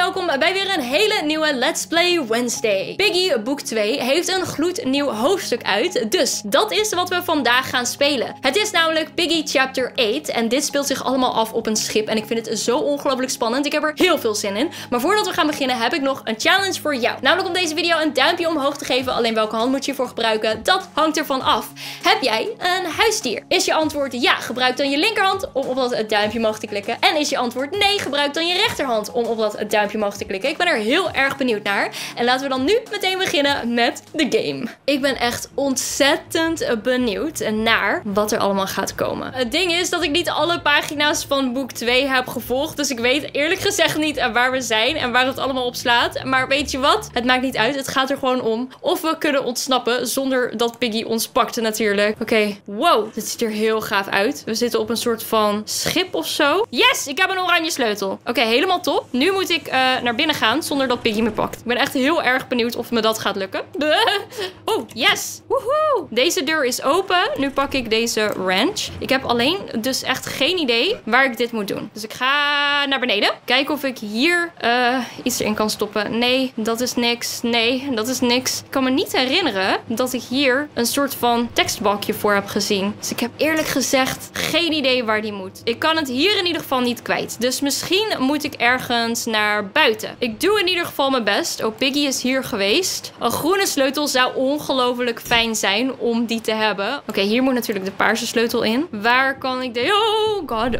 welkom bij weer een hele nieuwe Let's Play Wednesday. Piggy boek 2 heeft een gloednieuw hoofdstuk uit, dus dat is wat we vandaag gaan spelen. Het is namelijk Piggy Chapter 8 en dit speelt zich allemaal af op een schip en ik vind het zo ongelooflijk spannend. Ik heb er heel veel zin in. Maar voordat we gaan beginnen heb ik nog een challenge voor jou. Namelijk om deze video een duimpje omhoog te geven, alleen welke hand moet je hiervoor gebruiken, dat hangt ervan af. Heb jij een huisdier? Is je antwoord ja, gebruik dan je linkerhand om op dat duimpje omhoog te klikken. En is je antwoord nee, gebruik dan je rechterhand om op dat duimpje omhoog te klikken. Ik ben er heel erg benieuwd naar. En laten we dan nu meteen beginnen met de game. Ik ben echt ontzettend benieuwd naar wat er allemaal gaat komen. Het ding is dat ik niet alle pagina's van boek 2 heb gevolgd. Dus ik weet eerlijk gezegd niet waar we zijn en waar het allemaal op slaat. Maar weet je wat? Het maakt niet uit. Het gaat er gewoon om of we kunnen ontsnappen zonder dat Piggy ons pakt natuurlijk. Oké. Wow. Dit ziet er heel gaaf uit. We zitten op een soort van schip of zo. Yes! Ik heb een oranje sleutel. Oké, helemaal top. Nu moet ik naar binnen gaan zonder dat Piggy me pakt. Ik ben echt heel erg benieuwd of me dat gaat lukken. Oh, yes! Woehoe! Deze deur is open. Nu pak ik deze wrench. Ik heb alleen dus echt geen idee waar ik dit moet doen. Dus ik ga naar beneden. Kijken of ik hier iets erin kan stoppen. Nee, dat is niks. Nee, dat is niks. Ik kan me niet herinneren dat ik hier een soort van tekstbalkje voor heb gezien. Dus ik heb eerlijk gezegd geen idee waar die moet. Ik kan het hier in ieder geval niet kwijt. Dus misschien moet ik ergens naar buiten. Ik doe in ieder geval mijn best. Oh, Piggy is hier geweest. Een groene sleutel zou ongelooflijk fijn zijn om die te hebben. Oké, hier moet natuurlijk de paarse sleutel in. Waar kan ik de... Oh god,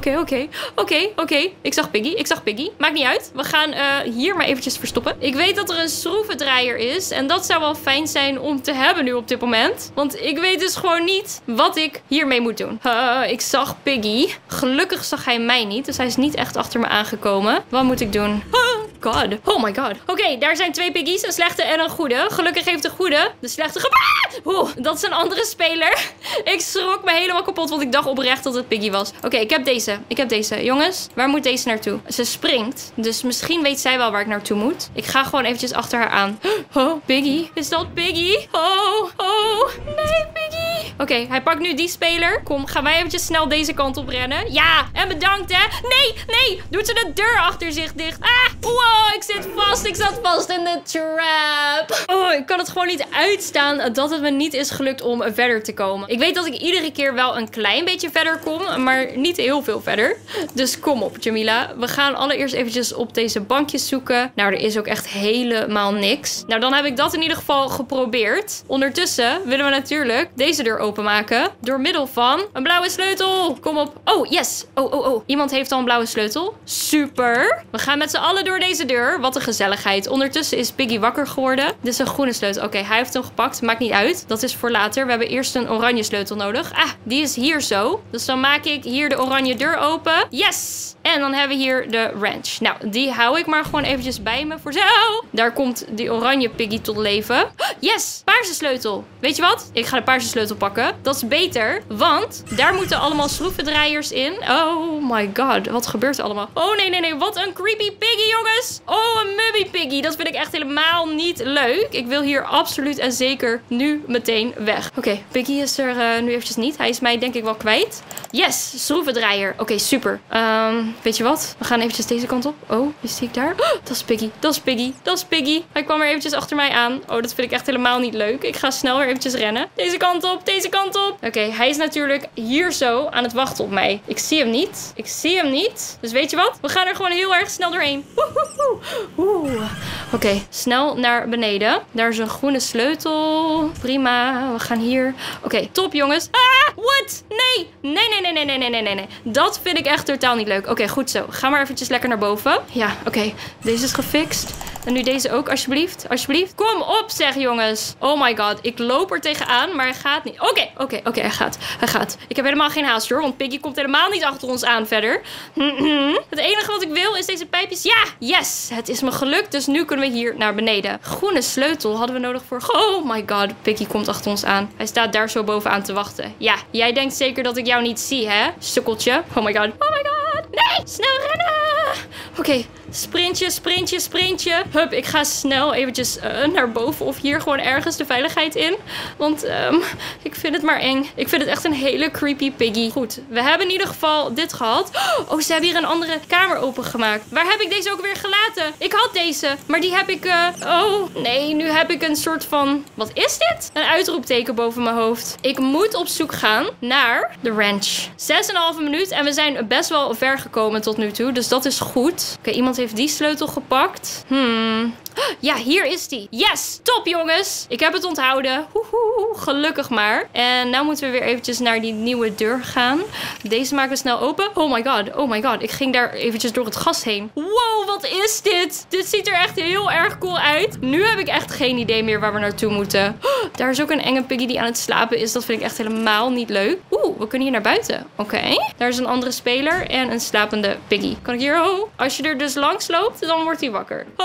oké. Ik zag Piggy. Maakt niet uit. We gaan hier maar eventjes verstoppen. Ik weet dat er een schroevendraaier is. En dat zou wel fijn zijn om te hebben nu op dit moment. Want ik weet dus gewoon niet wat ik hiermee moet doen. Ik zag Piggy. Gelukkig zag hij mij niet. Dus hij is niet echt achter me aangekomen. Wat moet ik doen? God. Oh my god. Oké, daar zijn twee Piggy's. Een slechte en een goede. Gelukkig heeft de goede de slechte dat is een andere speler. Ik schrok me helemaal kapot, want ik dacht oprecht dat het Piggy was. Oké, ik heb deze. Jongens, waar moet deze naartoe? Ze springt. Dus misschien weet zij wel waar ik naartoe moet. Ik ga gewoon eventjes achter haar aan. Oh, Piggy. Is dat Piggy? Oh. Nee, Piggy. Oké, hij pakt nu die speler. Kom, gaan wij eventjes snel deze kant op rennen. Ja, en bedankt, hè. Nee. Doet ze de deur achter zich dicht. Wow, ik zit vast. Ik zat vast in de trap. Oh, ik kan het gewoon niet uitstaan dat het me niet is gelukt om verder te komen. Ik weet dat ik iedere keer wel een klein beetje verder kom, maar niet heel veel verder. Dus kom op, Jamila. We gaan allereerst eventjes op deze bankjes zoeken. Nou, er is ook echt helemaal niks. Nou, dan heb ik dat in ieder geval geprobeerd. Ondertussen willen we natuurlijk deze deur openmaken door middel van een blauwe sleutel. Kom op. Oh, yes. Oh. Iemand heeft al een blauwe sleutel. Super. We gaan met z'n allen door deze deur. Wat een gezelligheid. Ondertussen is Piggy wakker geworden. Dit is een groene sleutel. Oké, hij heeft hem gepakt. Maakt niet uit. Dat is voor later. We hebben eerst een oranje sleutel nodig. Die is hier zo. Dus dan maak ik hier de oranje deur open. Yes! En dan hebben we hier de wrench. Nou, die hou ik maar gewoon eventjes bij me voor zo. Daar komt die oranje Piggy tot leven. Yes! Paarse sleutel. Weet je wat? Ik ga de paarse sleutel pakken. Dat is beter, want daar moeten allemaal schroevendraaiers in. Oh my god. Wat gebeurt er allemaal? Oh nee. Wat een creepy Piggy, jongens. Oh, een mubby Piggy. Dat vind ik echt helemaal niet leuk. Ik wil hier absoluut en zeker nu meteen weg. Oké, Piggy is er nu eventjes niet. Hij is mij denk ik wel kwijt. Yes, schroevendraaier. Oké, super. Weet je wat? We gaan eventjes deze kant op. Oh, is die daar? Oh, dat is Piggy. Hij kwam er eventjes achter mij aan. Oh, dat vind ik echt helemaal niet leuk. Ik ga snel weer eventjes rennen. Deze kant op. Oké, hij is natuurlijk hier zo aan het wachten op mij. Ik zie hem niet. Dus weet je wat? We gaan er gewoon heel erg snel doorheen. Oké, snel naar beneden. Daar is een groene sleutel. Prima. We gaan hier. Oké, top jongens. What? Nee. Dat vind ik echt totaal niet leuk. Oké, goed zo. Ga maar eventjes lekker naar boven. Ja, oké. Deze is gefixt. En nu deze ook, alsjeblieft. Kom op, zeg jongens. Oh my god. Ik loop er tegenaan, maar hij gaat niet. Oké, hij gaat. Ik heb helemaal geen haast hoor, want Piggy komt helemaal niet achter ons aan verder. Het enige wat ik wil is deze pijpjes. Ja, yes. Het is me gelukt, dus nu kunnen we hier naar beneden. Groene sleutel hadden we nodig voor... Oh my god, Piggy komt achter ons aan. Hij staat daar zo bovenaan te wachten. Ja, jij denkt zeker dat ik jou niet zie, hè? Sukkeltje. Oh my god. Nee, snel rennen. Oké, Sprintje, sprintje, sprintje. Hup, ik ga snel eventjes naar boven of hier gewoon ergens de veiligheid in. Want ik vind het maar eng. Ik vind het echt een hele creepy piggy. Goed, we hebben in ieder geval dit gehad. Oh, ze hebben hier een andere kamer opengemaakt. Waar heb ik deze ook weer gelaten? Ik had deze, maar die heb ik... Oh, nee, nu heb ik een soort van... Wat is dit? Een uitroepteken boven mijn hoofd. Ik moet op zoek gaan naar de ranch. 6,5 minuut en we zijn best wel ver gekomen tot nu toe. Dus dat is goed. Oké, iemand heeft die sleutel gepakt. Ja, hier is die. Yes, top jongens. Ik heb het onthouden. Gelukkig maar. En nou moeten we weer eventjes naar die nieuwe deur gaan. Deze maken we snel open. Oh my god, oh my god. Ik ging daar eventjes door het gas heen. Wow, wat is dit? Dit ziet er echt heel erg cool uit. Nu heb ik echt geen idee meer waar we naartoe moeten. Daar is ook een enge piggy die aan het slapen is. Dat vind ik echt helemaal niet leuk. We kunnen hier naar buiten. Oké. Daar is een andere speler en een slapende piggy. Kan ik hier? Oh. Als je er dus langs loopt, dan wordt hij wakker. Oh.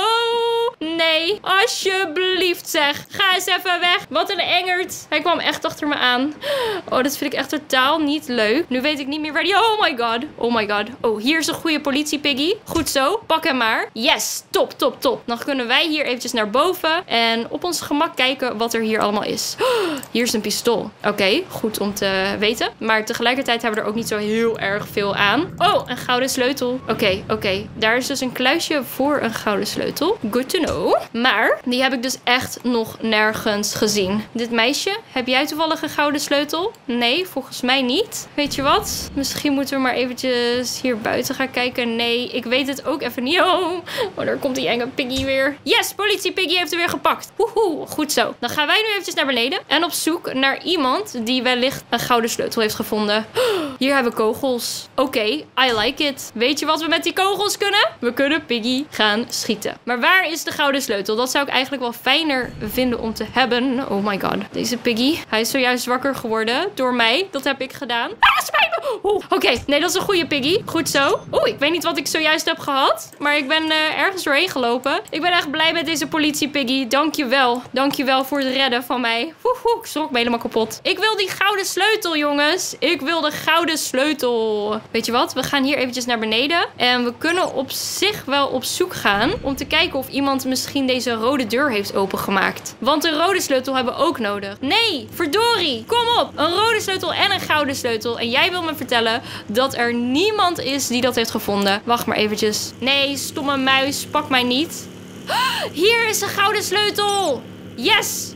Nee, alsjeblieft zeg. Ga eens even weg. Wat een engert. Hij kwam echt achter me aan. Oh, dat vind ik echt totaal niet leuk. Nu weet ik niet meer waar die... Oh my god. Oh my god. Oh, hier is een goede politie-piggy. Goed zo. Pak hem maar. Yes. Top, top, top. Dan kunnen wij hier eventjes naar boven. En op ons gemak kijken wat er hier allemaal is. Hier is een pistool. Oké, goed om te weten. Maar tegelijkertijd hebben we er ook niet zo heel erg veel aan. Oh, een gouden sleutel. Oké. Daar is dus een kluisje voor een gouden sleutel. Good to know. Maar die heb ik dus echt nog nergens gezien. Dit meisje, heb jij toevallig een gouden sleutel? Nee, volgens mij niet. Weet je wat? Misschien moeten we maar eventjes hier buiten gaan kijken. Nee, ik weet het ook even niet. Oh, daar komt die enge piggy weer. Yes, politie piggy heeft er weer gepakt. Goed zo. Dan gaan wij nu eventjes naar beneden. En op zoek naar iemand die wellicht een gouden sleutel heeft gevonden. Hier hebben we kogels. Oké, I like it. Weet je wat we met die kogels kunnen? We kunnen piggy gaan schieten. Maar waar is de gouden sleutel? Dat zou ik eigenlijk wel fijner vinden om te hebben. Oh my god. Deze piggy. Hij is zojuist wakker geworden door mij. Dat heb ik gedaan. Spijt me! Oké, nee, dat is een goede piggy. Goed zo. Ik weet niet wat ik zojuist heb gehad. Maar ik ben ergens doorheen gelopen. Ik ben echt blij met deze politie piggy. Dankjewel. Dankjewel voor het redden van mij. Ik schrok me helemaal kapot. Ik wil die gouden sleutel, jongens. Ik wil de gouden sleutel. Weet je wat? We gaan hier eventjes naar beneden. En we kunnen op zich wel op zoek gaan om te kijken of iemand misschien deze rode deur heeft opengemaakt. Want een rode sleutel hebben we ook nodig. Nee, verdorie. Kom op. Een rode sleutel en een gouden sleutel. En jij wil me vertellen dat er niemand is die dat heeft gevonden. Wacht maar eventjes. Nee, stomme muis. Pak mij niet. Hier is een gouden sleutel. Yes.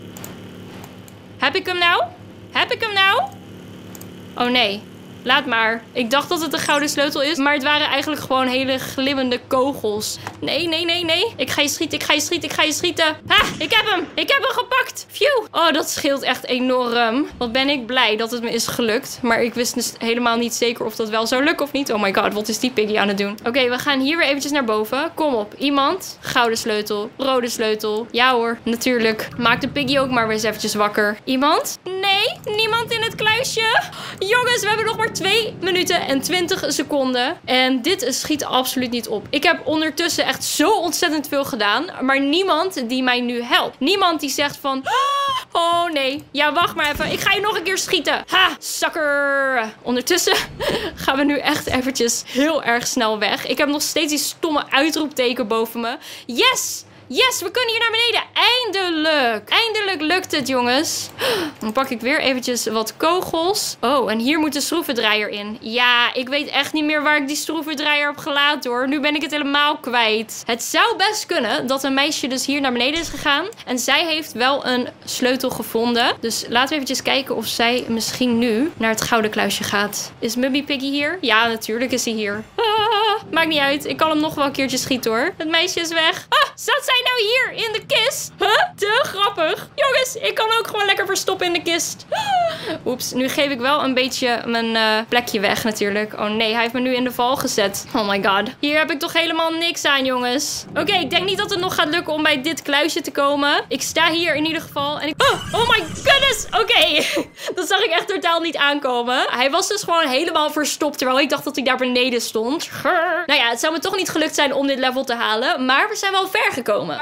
Heb ik hem nou? Heb ik hem nou? Oh nee. Laat maar. Ik dacht dat het een gouden sleutel is. Maar het waren eigenlijk gewoon hele glimmende kogels. Nee. Ik ga je schieten. Ha, ik heb hem. Ik heb hem gepakt. Phew. Oh, dat scheelt echt enorm. Wat ben ik blij dat het me is gelukt. Maar ik wist dus helemaal niet zeker of dat wel zou lukken of niet. Oh my god, wat is die piggy aan het doen? Oké, we gaan hier weer eventjes naar boven. Kom op. Iemand. Gouden sleutel. Rode sleutel. Ja hoor, natuurlijk. Maak de piggy ook maar weer eens eventjes wakker. Iemand? Nee, niemand in het kluisje. Jongens, we hebben nog maar 2 minuten en 20 seconden. En dit schiet absoluut niet op. Ik heb ondertussen echt zo ontzettend veel gedaan. Maar niemand die mij nu helpt. Niemand die zegt van... Oh nee. Ja, wacht maar even. Ik ga je nog een keer schieten. Ha, sucker. Ondertussen gaan we nu echt eventjes heel erg snel weg. Ik heb nog steeds die stomme uitroepteken boven me. Yes! Yes, we kunnen hier naar beneden. Eindelijk. Eindelijk lukt het, jongens. Dan pak ik weer eventjes wat kogels. Oh, en hier moet de schroevendraaier in. Ja, ik weet echt niet meer waar ik die schroevendraaier heb gelaten, hoor. Nu ben ik het helemaal kwijt. Het zou best kunnen dat een meisje dus hier naar beneden is gegaan. En zij heeft wel een sleutel gevonden. Dus laten we eventjes kijken of zij misschien nu naar het gouden kluisje gaat. Is Mubby Piggy hier? Ja, natuurlijk is hij hier. Maakt niet uit. Ik kan hem nog wel een keertje schieten, hoor. Het meisje is weg. Zat zij nou hier in de kist? Te grappig. Jongens, ik kan ook gewoon lekker verstoppen in de kist. Oeps, nu geef ik wel een beetje mijn plekje weg natuurlijk. Oh nee, hij heeft me nu in de val gezet. Oh my god. Hier heb ik toch helemaal niks aan, jongens. Oké, ik denk niet dat het nog gaat lukken om bij dit kluisje te komen. Ik sta hier in ieder geval en ik... Oh my goodness. Oké. Dat zag ik echt totaal niet aankomen. Hij was dus gewoon helemaal verstopt, terwijl ik dacht dat hij daar beneden stond. Nou ja, het zou me toch niet gelukt zijn om dit level te halen. Maar we zijn wel ver gekomen. komen.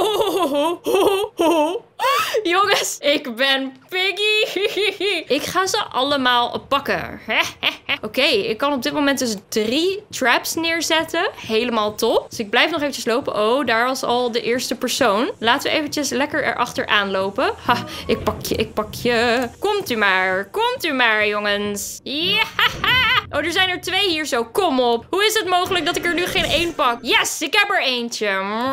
Jongens, ik ben Piggy. Ik ga ze allemaal pakken. Oké, ik kan op dit moment dus 3 traps neerzetten. Helemaal top. Dus ik blijf nog eventjes lopen. Oh, daar was al de eerste persoon. Laten we eventjes lekker erachteraan lopen. Ha, ik pak je. Komt u maar, jongens. Ja. Oh, er zijn er 2 hier zo. Kom op. Hoe is het mogelijk dat ik er nu geen 1 pak? Yes, ik heb er eentje.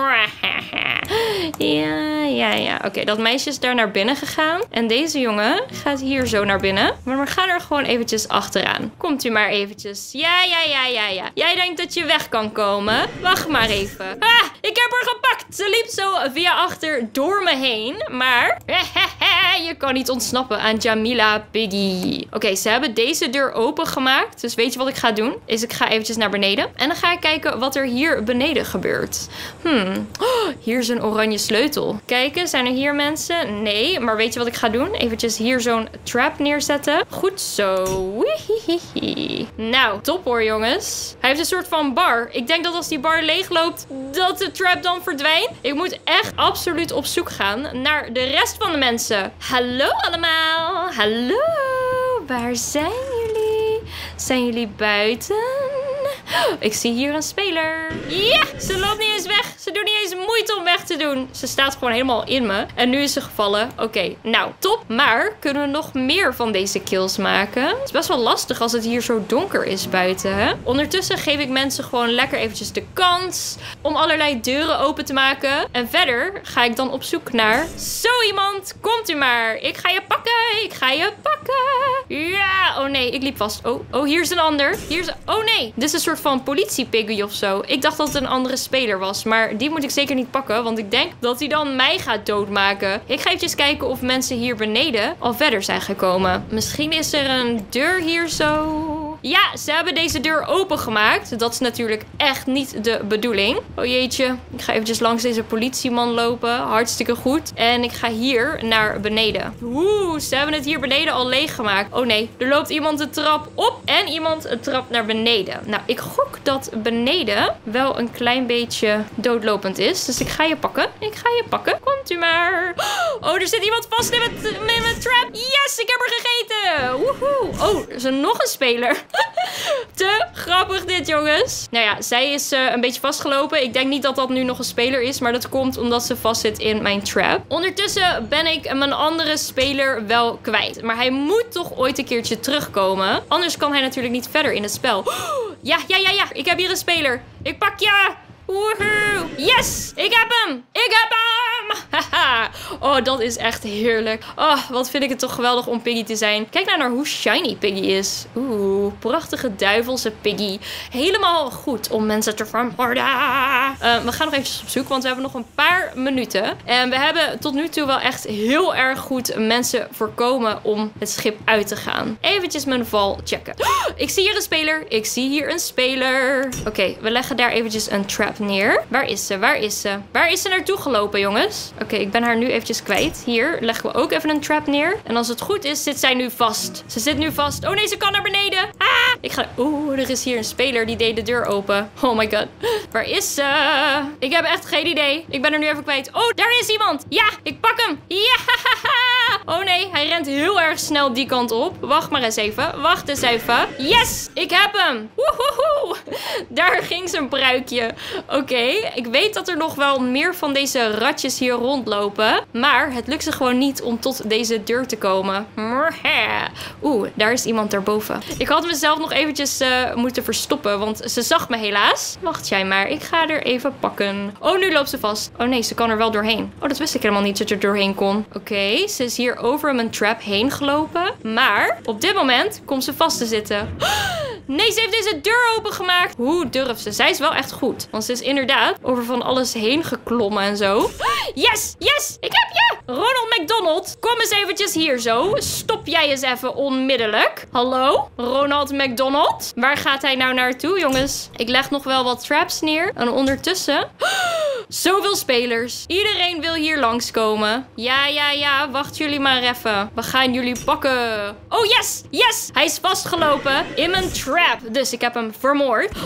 Ja. Oké, dat meisje is daar naar binnen gegaan. En deze jongen gaat hier zo naar binnen. Maar we gaan er gewoon eventjes achteraan. Komt u maar eventjes. Ja. Jij denkt dat je weg kan komen? Wacht maar even. Ah, ik heb haar gepakt. Ze liep zo via achter door me heen. Maar je kan niet ontsnappen aan Jamila Piggy. Oké, ze hebben deze deur opengemaakt. Dus weet je wat ik ga doen? Ik ga eventjes naar beneden. En dan ga ik kijken wat er hier beneden gebeurt. Oh, hier is een oranje sleutel. Kijken, zijn er hier mensen? Nee, maar weet je wat ik ga doen? Eventjes hier zo'n trap neerzetten. Goed zo. Nou, top hoor jongens. Hij heeft een soort van bar. Ik denk dat als die bar leegloopt, dat de trap dan verdwijnt. Ik moet echt absoluut op zoek gaan naar de rest van de mensen. Hallo allemaal. Hallo. Waar zijn jullie? Zijn jullie buiten? Ik zie hier een speler. Ja, ze loopt niet eens weg. Ze doet niet eens moeite om weg te doen. Ze staat gewoon helemaal in me. En nu is ze gevallen. Oké, nou, top. Maar kunnen we nog meer van deze kills maken? Het is best wel lastig als het hier zo donker is buiten, hè? Ondertussen geef ik mensen gewoon lekker eventjes de kans om allerlei deuren open te maken. En verder ga ik dan op zoek naar... Zo iemand, komt u maar. Ik ga je pakken. Ja, oh nee, ik liep vast. Oh, hier is een ander. Oh nee, dit is een soort van politiepiggy of zo. Ik dacht dat het een andere speler was. Maar die moet ik zeker niet pakken. Want ik denk dat hij dan mij gaat doodmaken. Ik ga eventjes kijken of mensen hier beneden al verder zijn gekomen. Misschien is er een deur hier zo. Ja, ze hebben deze deur opengemaakt. Dat is natuurlijk echt niet de bedoeling. Oh jeetje. Ik ga eventjes langs deze politieman lopen. Hartstikke goed. En ik ga hier naar beneden. Oeh, ze hebben het hier beneden al leeggemaakt. Oh nee, er loopt iemand de trap op en iemand een trap naar beneden. Nou, ik gok dat beneden wel een klein beetje doodlopend is. Dus ik ga je pakken. Komt u maar. Oh, er zit iemand vast in mijn trap. Yes, ik heb er gegeten. Woehoe. Oh, er is nog een speler. Te grappig dit, jongens. Nou ja, zij is een beetje vastgelopen. Ik denk niet dat dat nu nog een speler is. Maar dat komt omdat ze vastzit in mijn trap. Ondertussen ben ik mijn andere speler wel kwijt. Maar hij moet toch ooit een keertje terugkomen. Anders kan hij natuurlijk niet verder in het spel. Ja. Ik heb hier een speler. Ik pak je. Woehoe. Yes, ik heb hem. Haha. Oh, dat is echt heerlijk. Oh, wat vind ik het toch geweldig om Piggy te zijn. Kijk nou naar hoe shiny Piggy is. Oeh, prachtige duivelse Piggy. Helemaal goed om mensen te vermoorden. We gaan nog eventjes op zoek, want we hebben nog een paar minuten. En we hebben tot nu toe wel echt heel erg goed mensen voorkomen om het schip uit te gaan. Eventjes mijn val checken. Oh, ik zie hier een speler. Oké, we leggen daar eventjes een trap neer. Waar is ze? Waar is ze naartoe gelopen, jongens? Oké, ik ben haar nu eventjes kwijt. Hier leggen we ook even een trap neer. En als het goed is, zit zij nu vast. Ze zit nu vast. Oh nee, ze kan naar beneden. Oeh, er is hier een speler die deed de deur open. Oh my god. Waar is ze? Ik heb echt geen idee. Ik ben er nu even kwijt. Oh, daar is iemand. Ja, ik pak hem. Ja. Oh nee, hij rent heel erg snel die kant op. Wacht eens even. Yes, ik heb hem. Woehoehoe. Daar ging zijn pruikje. Oké, ik weet dat er nog wel meer van deze ratjes hier rondlopen. Maar het lukt ze gewoon niet om tot deze deur te komen. Oeh, daar is iemand daarboven. Ik had mezelf nog eventjes moeten verstoppen, want ze zag me helaas. Wacht jij maar, ik ga er even pakken. Oh, nu loopt ze vast. Oh nee, ze kan er wel doorheen. Oh, dat wist ik helemaal niet dat je er doorheen kon. Oké, ze is hier over mijn trap heen gelopen. Maar op dit moment komt ze vast te zitten. Nee, ze heeft deze deur opengemaakt. Hoe durft ze? Zij is wel echt goed. Want ze is inderdaad over van alles heen geklommen en zo. Yes, ik heb je. Ronald McDonald, kom eens eventjes hier zo. Stop jij eens even onmiddellijk. Hallo, Ronald McDonald. Waar gaat hij nou naartoe, jongens? Ik leg nog wel wat traps neer. En ondertussen... Zoveel spelers. Iedereen wil hier langskomen. Ja. Wacht jullie maar even. We gaan jullie pakken. Oh, yes. Hij is vastgelopen in mijn trap. Dus ik heb hem vermoord. Oh nee.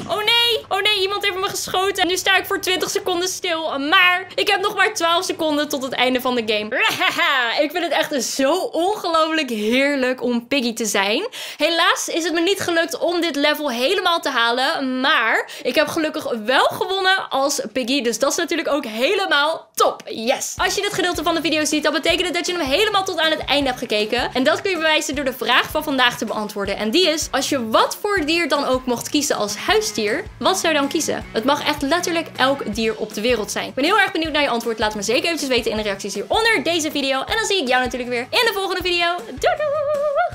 nee! Oh nee, iemand heeft me geschoten. En nu sta ik voor 20 seconden stil. Maar ik heb nog maar 12 seconden tot het einde van de game. Ik vind het echt zo ongelooflijk heerlijk om Piggy te zijn. Helaas is het me niet gelukt om dit level helemaal te halen. Maar ik heb gelukkig wel gewonnen als Piggy. Dus dat is natuurlijk ook helemaal top. Yes! Als je dit gedeelte van de video ziet, dan betekent het dat je hem helemaal tot aan het einde hebt gekeken. En dat kun je bewijzen door de vraag van vandaag te beantwoorden. En die is, als je wat voor dier dan ook mocht kiezen als huisdier, wat zou je dan kiezen? Het mag echt letterlijk elk dier op de wereld zijn. Ik ben heel erg benieuwd naar je antwoord. Laat me zeker eventjes weten in de reacties hier onder deze video. En dan zie ik jou natuurlijk weer in de volgende video. Doei doei!